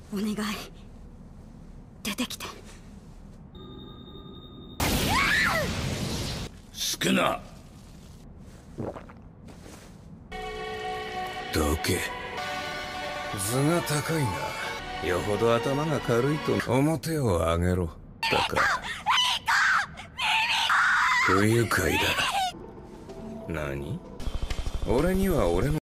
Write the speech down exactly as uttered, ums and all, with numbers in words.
お願い出てきて。 少などけ。図が高いな。よほど頭が軽いと。表を上げろ。だか不愉快だ。何？俺には俺の